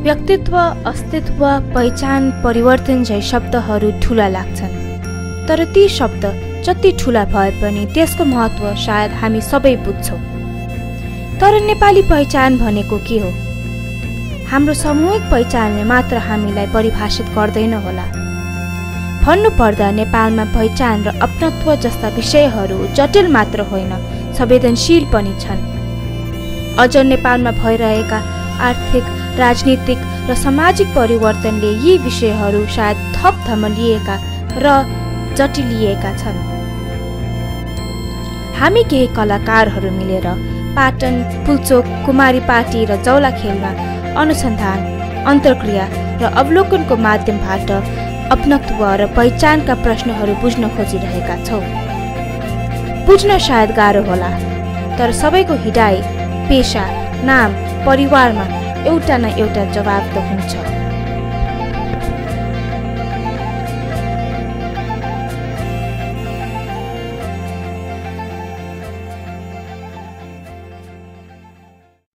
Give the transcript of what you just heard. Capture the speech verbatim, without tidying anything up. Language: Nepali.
व्यक्तित्व, अस्तित्व, पहिचान, परिवर्तन झै शब्दहरू ठुला लाग्छन्, तर ती शब्द जति ठुला भए पनि त्यसको महत्त्व सायद हामी सबै बुझ्छौँ। तर नेपाली पहिचान भनेको के हो? हाम्रो सामूहिक पहिचानले मात्र हामीलाई परिभाषित गर्दैन होला। भन्नुपर्दा नेपालमा पहिचान र अपनत्व जस्ता विषयहरू जटिल मात्र होइन, संवेदनशील पनि छन्। अझ नेपालमा भइरहेका आर्थिक, राजनीतिक र सामाजिक परिवर्तनले यी विषयहरू सायद थप धमलिएका र जटिलिएका छन्। हामी केही कलाकारहरू मिलेर पाटन, पुल्चोक, कुमारी पाटी र जौलाखेलमा अनुसन्धान, अन्तर्क्रिया र अवलोकनको माध्यमबाट अपनत्व र पहिचानका प्रश्नहरू बुझ्न खोजिरहेका छौँ। बुझ्न सायद गाह्रो होला, तर सबैको हिडाइ, पेशा, नाम, परिवारमा एउटा न एउटा जवाब त हुन्छ।